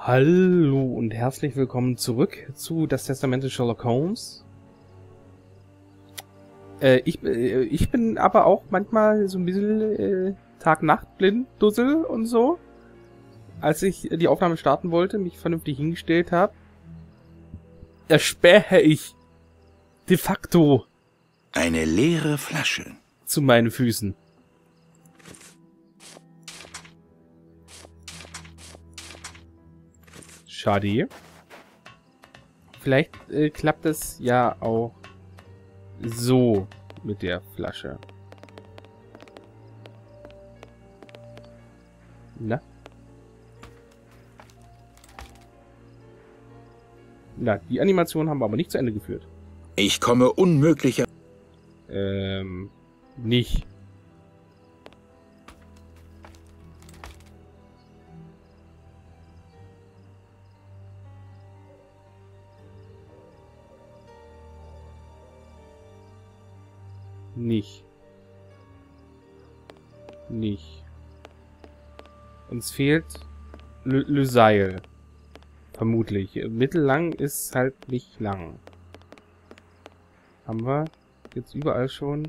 Hallo und herzlich willkommen zurück zu Das Testament des Sherlock Holmes. Ich bin aber auch manchmal so ein bisschen Tag-Nacht-Blind-Dussel und so. Als ich die Aufnahme starten wollte, mich vernünftig hingestellt habe, erspähe ich de facto eine leere Flasche zu meinen Füßen. Schade. Vielleicht klappt es ja auch so mit der Flasche. Na? Na, die Animation haben wir aber nicht zu Ende geführt. Ich komme unmöglich... Nicht. Nicht. Uns fehlt Le Seil. Vermutlich. Mittellang ist halt nicht lang. Haben wir jetzt überall schon.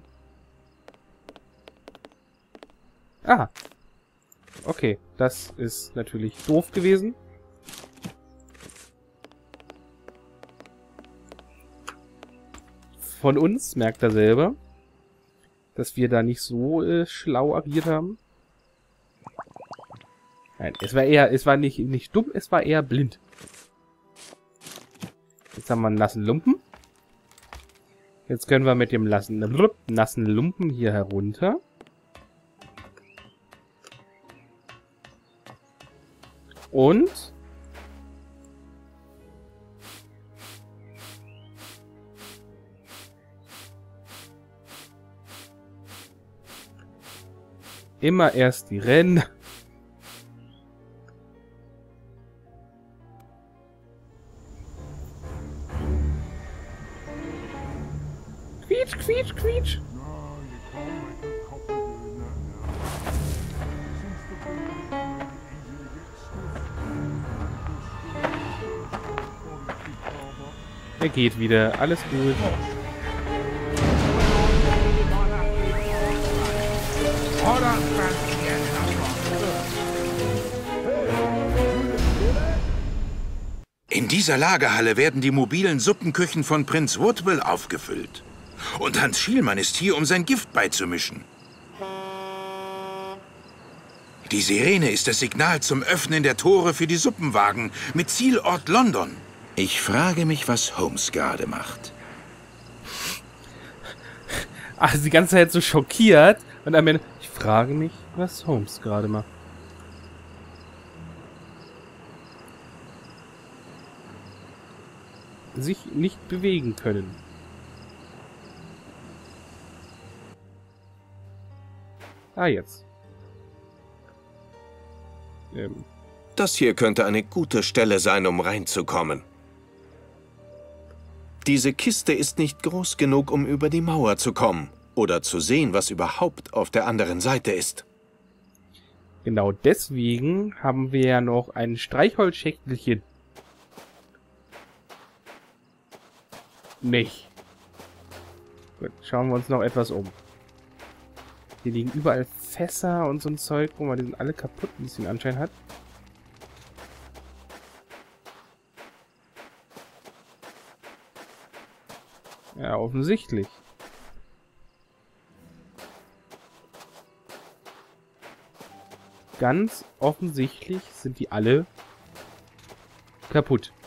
Ah. Okay, das ist natürlich doof gewesen. Von uns merkt er selber, dass wir da nicht so schlau agiert haben. Nein, es war nicht dumm, es war eher blind. Jetzt haben wir einen nassen Lumpen. Jetzt können wir mit dem nassen Lumpen hier herunter. Und immer erst die Rennen. Quietsch, quietsch, quietsch. Er geht wieder. Alles gut. In dieser Lagerhalle werden die mobilen Suppenküchen von Prinz Woodville aufgefüllt. Und Hans Schielmann ist hier, um sein Gift beizumischen. Die Sirene ist das Signal zum Öffnen der Tore für die Suppenwagen mit Zielort London. Ich frage mich, was Holmes gerade macht. Ach, die ganze Zeit so schockiert. Und am Ende, ich frage mich, was Holmes gerade macht. Sich nicht bewegen können. Ah, jetzt. Das hier könnte eine gute Stelle sein, um reinzukommen. Diese Kiste ist nicht groß genug, um über die Mauer zu kommen oder zu sehen, was überhaupt auf der anderen Seite ist. Genau deswegen haben wir ja noch ein Streichholzschächtelchen. Nicht. Gut, schauen wir uns noch etwas um. Hier liegen überall Fässer und so ein Zeug rum, die sind alle kaputt, wie es den Anschein hat. Ja, offensichtlich. Ganz offensichtlich sind die alle kaputt.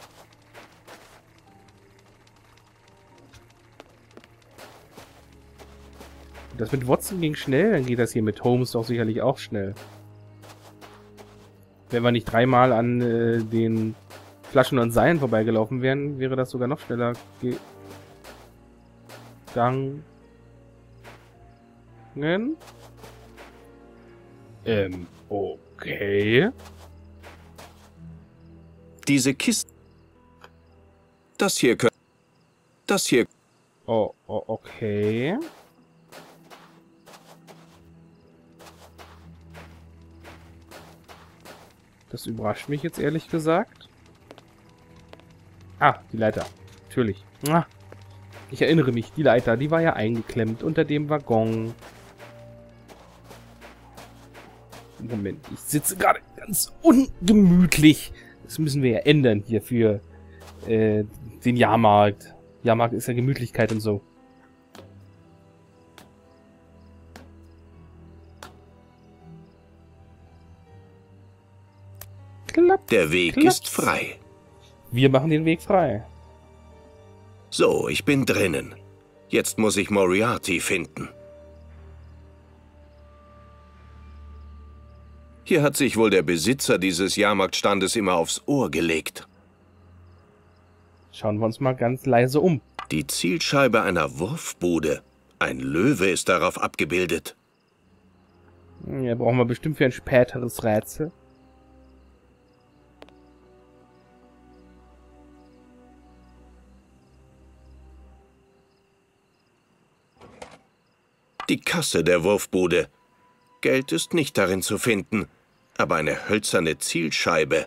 Das mit Watson ging schnell, dann geht das hier mit Holmes doch sicherlich auch schnell. Wenn wir nicht dreimal an den Flaschen und Seilen vorbeigelaufen wären, wäre das sogar noch schneller gegangen. Okay. Diese Kiste... Das hier... Oh, okay. Das überrascht mich jetzt ehrlich gesagt. Ah, die Leiter. Natürlich. Ah, ich erinnere mich, die Leiter, die war ja eingeklemmt unter dem Waggon. Moment, ich sitze gerade ganz ungemütlich. Das müssen wir ja ändern hier für den Jahrmarkt. Jahrmarkt ist ja Gemütlichkeit und so. Klapp, Der Weg klaps. ist frei. Wir machen den Weg frei. So, ich bin drinnen. Jetzt muss ich Moriarty finden. Hier hat sich wohl der Besitzer dieses Jahrmarktstandes immer aufs Ohr gelegt. Schauen wir uns mal ganz leise um. Die Zielscheibe einer Wurfbude. Ein Löwe ist darauf abgebildet. Ja, brauchen wir bestimmt für ein späteres Rätsel. Die Kasse der Wurfbude. Geld ist nicht darin zu finden, aber eine hölzerne Zielscheibe.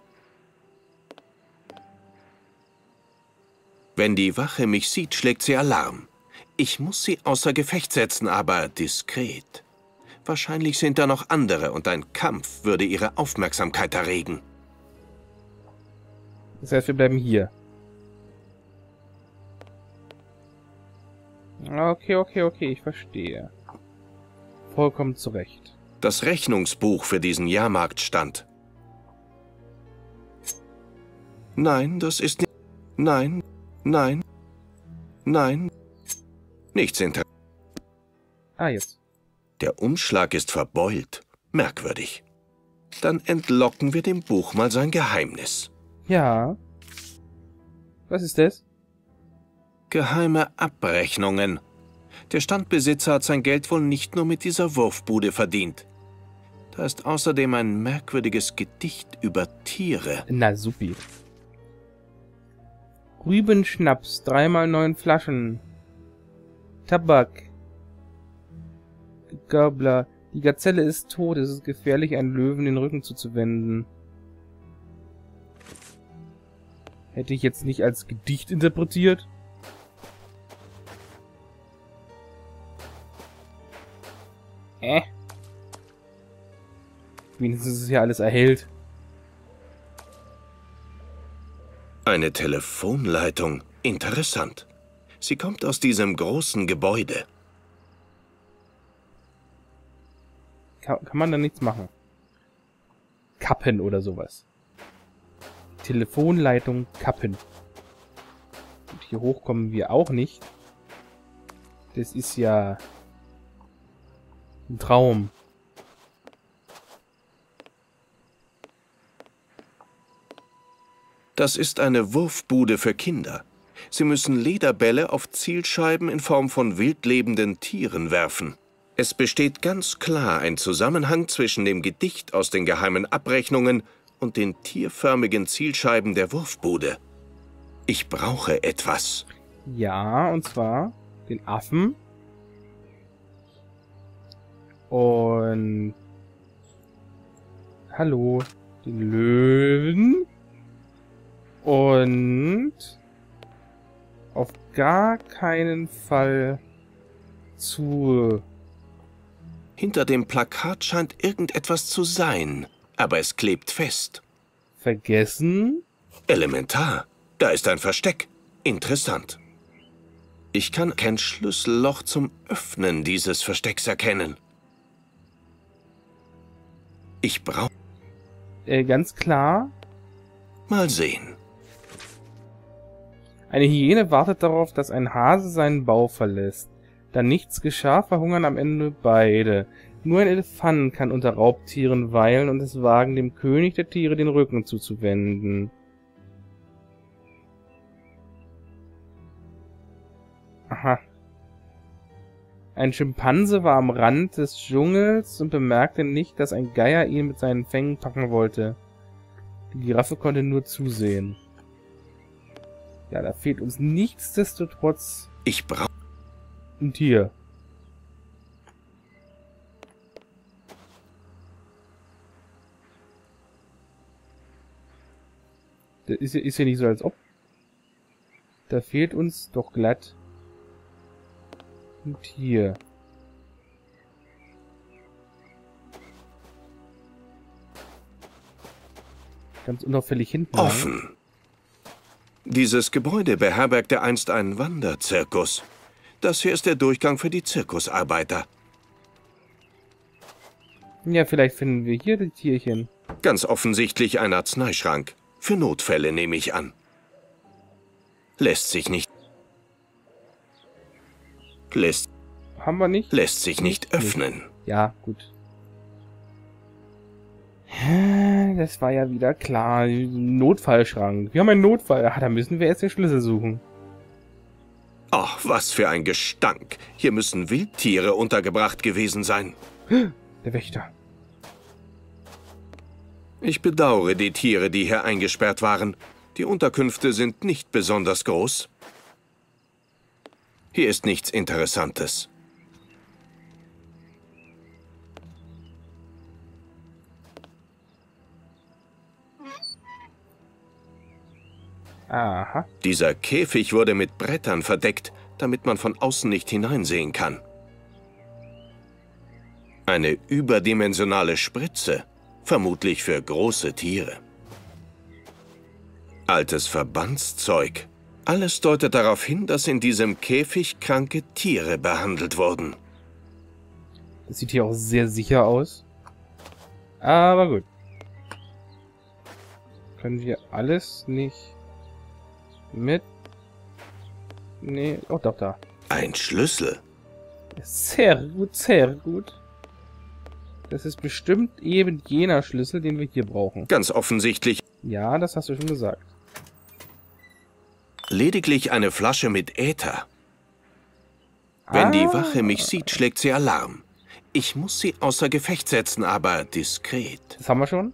Wenn die Wache mich sieht, schlägt sie Alarm. Ich muss sie außer Gefecht setzen, aber diskret. Wahrscheinlich sind da noch andere und ein Kampf würde ihre Aufmerksamkeit erregen. Das heißt, wir bleiben hier. Okay, ich verstehe. Vollkommen zurecht. Das Rechnungsbuch für diesen Jahrmarktstand. Nein, das ist nicht... Nein, nein, nein. Nichts hinter... Ah, jetzt. Der Umschlag ist verbeult. Merkwürdig. Dann entlocken wir dem Buch mal sein Geheimnis. Ja. Was ist das? Geheime Abrechnungen. Der Standbesitzer hat sein Geld wohl nicht nur mit dieser Wurfbude verdient. Da ist außerdem ein merkwürdiges Gedicht über Tiere. Na, supi. Rübenschnaps, 3x9 Flaschen. Tabak. Gabler. Die Gazelle ist tot. Es ist gefährlich, einen Löwen den Rücken zuzuwenden. Hätte ich jetzt nicht als Gedicht interpretiert? Wenigstens ist es ja alles erhellt. Eine Telefonleitung. Interessant. Sie kommt aus diesem großen Gebäude. Kann man da nichts machen? Kappen oder sowas. Telefonleitung kappen. Und hier hoch kommen wir auch nicht. Das ist ja ein Traum. Das ist eine Wurfbude für Kinder. Sie müssen Lederbälle auf Zielscheiben in Form von wildlebenden Tieren werfen. Es besteht ganz klar ein Zusammenhang zwischen dem Gedicht aus den geheimen Abrechnungen und den tierförmigen Zielscheiben der Wurfbude. Ich brauche etwas. Ja, und zwar den Affen. Und... Hallo. Den Löwen. Und... Auf gar keinen Fall zu... Hinter dem Plakat scheint irgendetwas zu sein, aber es klebt fest. Vergessen? Elementar. Da ist ein Versteck. Interessant. Ich kann kein Schlüsselloch zum Öffnen dieses Verstecks erkennen. Ich brauche... Ganz klar. Mal sehen. Eine Hyäne wartet darauf, dass ein Hase seinen Bau verlässt. Da nichts geschah, verhungern am Ende beide. Nur ein Elefant kann unter Raubtieren weilen und es wagen, dem König der Tiere den Rücken zuzuwenden. Aha. Ein Schimpanse war am Rand des Dschungels und bemerkte nicht, dass ein Geier ihn mit seinen Fängen packen wollte. Die Giraffe konnte nur zusehen. Ja, da fehlt uns nichtsdestotrotz Ich brauche... ein Tier. Das ist ja nicht so, als ob. Da fehlt uns doch glatt ein Tier. Ganz unauffällig hinten. Offen. Dieses Gebäude beherbergte einst einen Wanderzirkus. Das hier ist der Durchgang für die Zirkusarbeiter. Ja, vielleicht finden wir hier die Tierchen. Ganz offensichtlich ein Arzneischrank. Für Notfälle nehme ich an. Lässt sich nicht Haben wir nicht? lässt sich nicht öffnen. Ja, gut. Das war ja wieder klar. Notfallschrank. Wir haben einen Notfall. Ah, da müssen wir jetzt den Schlüssel suchen. Ach, was für ein Gestank. Hier müssen Wildtiere untergebracht gewesen sein. Der Wächter. Ich bedauere die Tiere, die hier eingesperrt waren. Die Unterkünfte sind nicht besonders groß. Hier ist nichts Interessantes. Aha. Dieser Käfig wurde mit Brettern verdeckt, damit man von außen nicht hineinsehen kann. Eine überdimensionale Spritze, vermutlich für große Tiere. Altes Verbandszeug. Alles deutet darauf hin, dass in diesem Käfig kranke Tiere behandelt wurden. Das sieht hier auch sehr sicher aus. Aber gut. Können wir alles nicht mit... Nee, oh doch, da. Ein Schlüssel. Sehr gut, sehr gut. Das ist bestimmt eben jener Schlüssel, den wir hier brauchen. Ganz offensichtlich Ja, das hast du schon gesagt. lediglich eine Flasche mit Äther. Wenn die Wache mich sieht, schlägt sie Alarm. Ich muss sie außer Gefecht setzen, aber diskret. Das haben wir schon.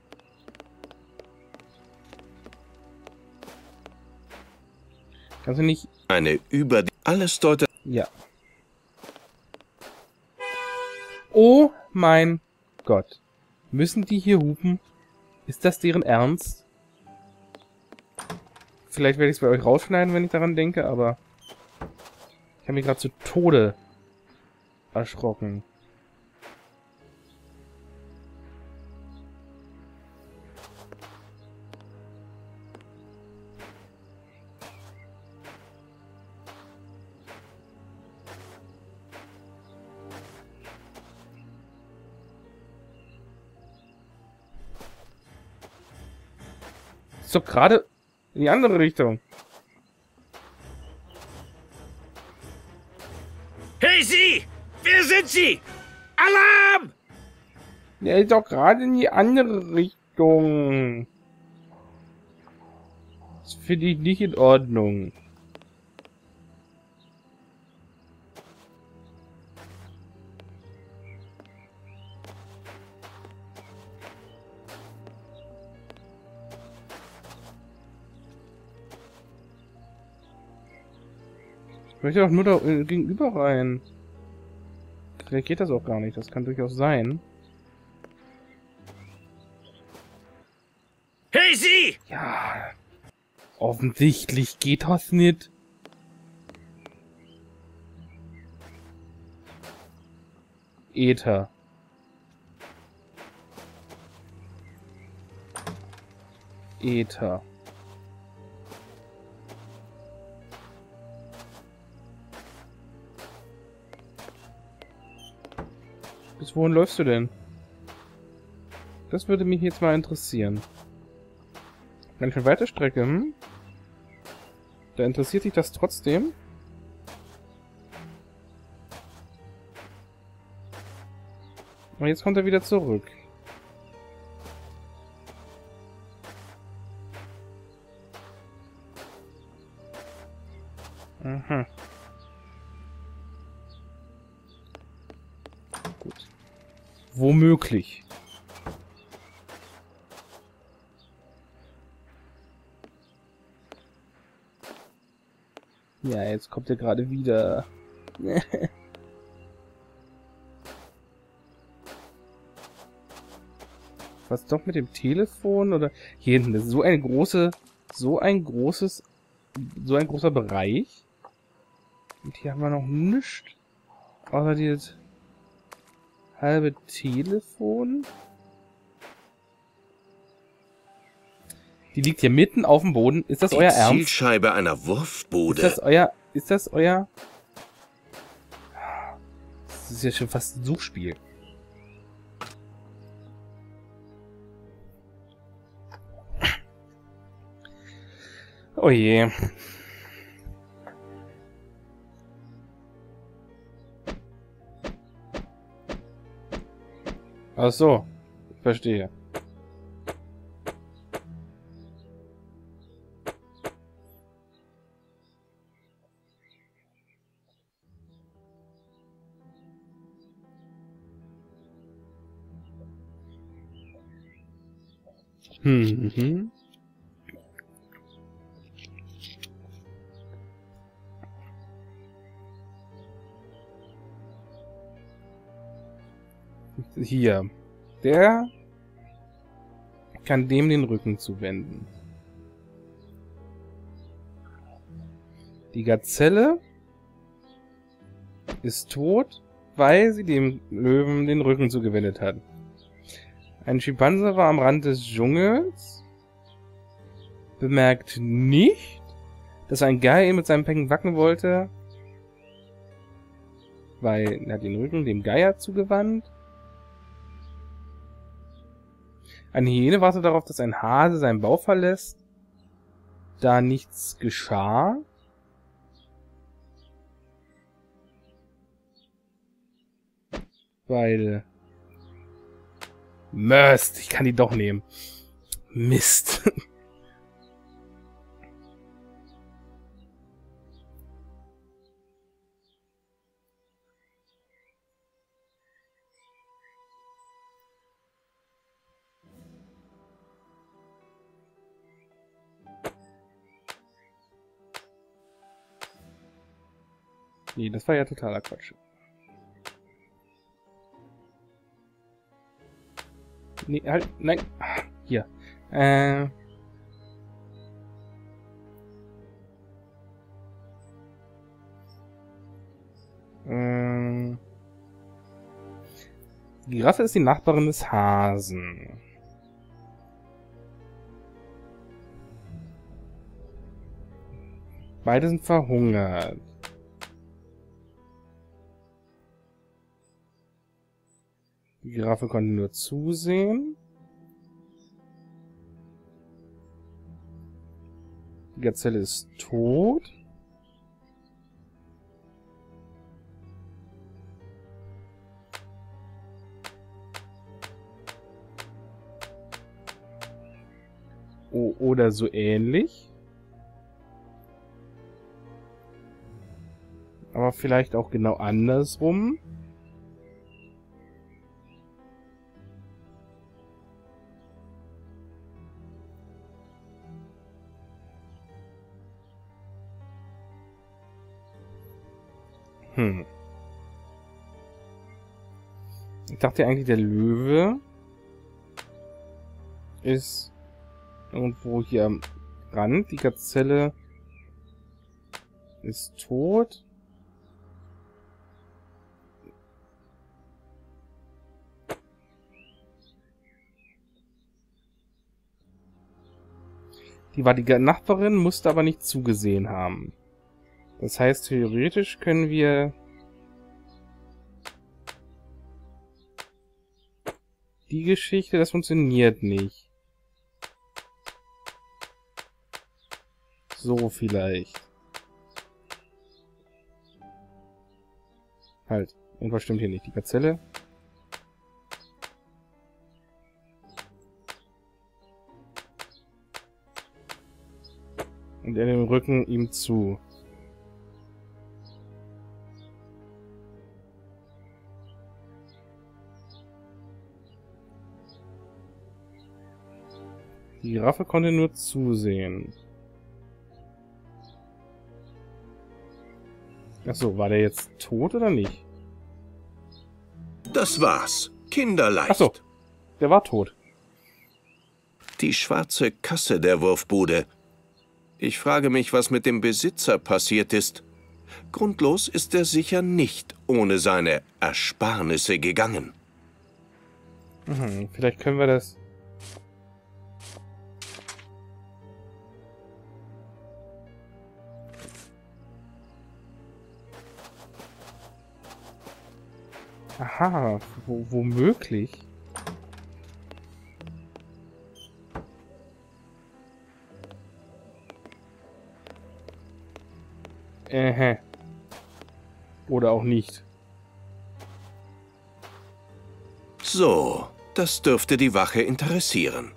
Kannst du nicht... Alles deutet... Ja. Oh mein Gott. Müssen die hier hupen? Ist das deren Ernst? Vielleicht werde ich es bei euch rausschneiden, wenn ich daran denke, aber... Ich habe mich gerade zu Tode erschrocken. Ist doch gerade in die andere Richtung. Hey Sie! Wer sind Sie? Alarm! Der ist doch gerade in die andere Richtung. Das finde ich nicht in Ordnung. Ich möchte doch nur da gegenüber rein. Vielleicht geht das auch gar nicht. Das kann durchaus sein. Hey Sie! Ja. Offensichtlich geht das nicht. Äther. Äther. Bis wohin läufst du denn? Das würde mich jetzt mal interessieren. Ganz schön weite Strecke, hm? Da interessiert dich das trotzdem? Und jetzt kommt er wieder zurück. Aha. Gut. Womöglich. Ja, jetzt kommt er gerade wieder. Was doch mit dem Telefon oder hier hinten? Das ist so ein großer Bereich. Und hier haben wir noch nichts. Außer dieses halbe Telefon. Die liegt hier mitten auf dem Boden. Ist das euer Ernst? Die Zielscheibe einer Wurfbude. Ist das euer... Das ist ja schon fast ein Suchspiel. Oh je. Ach so, verstehe. Mhm. Hier. Der kann dem den Rücken zuwenden. Die Gazelle ist tot, weil sie dem Löwen den Rücken zugewendet hat. Ein Schimpanse war am Rand des Dschungels, bemerkt nicht, dass ein Geier ihn mit seinem Fängen wacken wollte, weil er hat den Rücken dem Geier zugewandt. Eine Hyäne wartet darauf, dass ein Hase seinen Bau verlässt, da nichts geschah. Weil... Mist, ich kann die doch nehmen. Mist. Nee, das war ja totaler Quatsch. Nee, halt, nein. Hier. Die Giraffe ist die Nachbarin des Hasen. Beide sind verhungert. Die Giraffe konnte nur zusehen. Die Gazelle ist tot. Oder so ähnlich. Aber vielleicht auch genau andersrum. Ich dachte eigentlich, der Löwe ist irgendwo hier am Rand. Die Gazelle ist tot. Die war die Nachbarin, musste aber nicht zugesehen haben. Das heißt, theoretisch können wir die Geschichte, das funktioniert nicht. So vielleicht. Halt, irgendwas stimmt hier nicht. Die Gazelle. Und er den Rücken ihm zu. Die Giraffe konnte nur zusehen. Achso, war der jetzt tot oder nicht? Das war's. Kinderleicht. Achso, der war tot. Die schwarze Kasse der Wurfbude. Ich frage mich, was mit dem Besitzer passiert ist. Grundlos ist er sicher nicht ohne seine Ersparnisse gegangen. Vielleicht können wir das... Aha, womöglich. Oder auch nicht. So, das dürfte die Wache interessieren.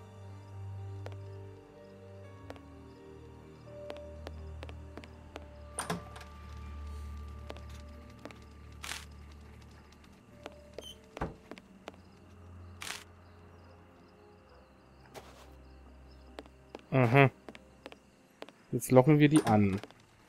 Aha. Jetzt locken wir die an.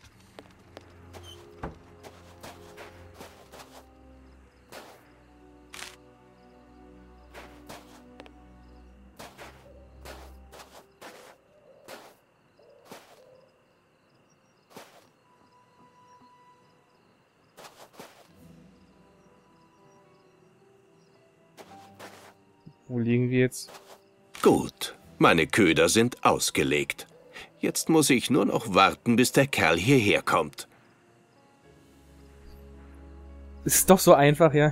Wo liegen wir jetzt? Gut, meine Köder sind ausgelegt. Jetzt muss ich nur noch warten, bis der Kerl hierher kommt. Ist doch so einfach, ja.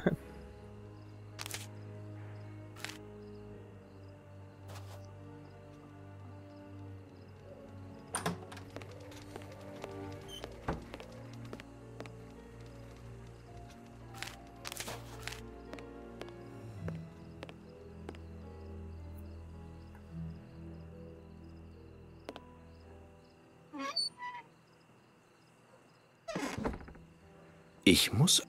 Ich muss...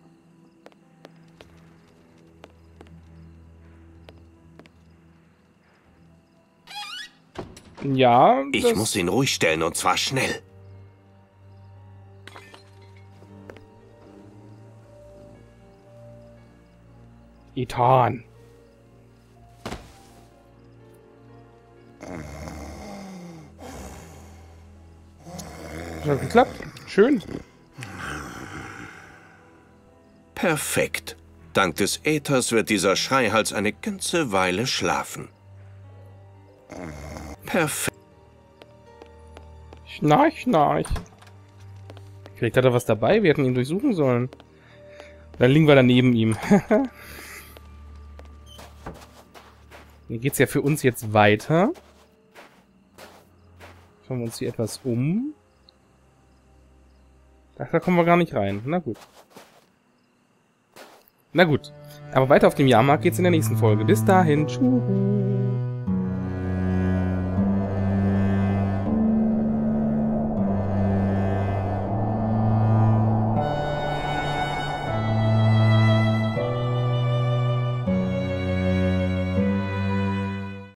Ja, Ich muss ihn ruhig stellen, und zwar schnell. Ethan. Hat geklappt. Schön. Perfekt. Dank des Äthers wird dieser Schreihals eine ganze Weile schlafen. Perfekt. Schnarch, schnarch. Vielleicht hat er was dabei, wir hätten ihn durchsuchen sollen. Dann liegen wir da neben ihm. Hier geht's ja für uns jetzt weiter. Schauen wir uns hier etwas um. Ach, da kommen wir gar nicht rein. Na gut. Na gut. Aber weiter auf dem Jahrmarkt geht's in der nächsten Folge. Bis dahin. Tschüss.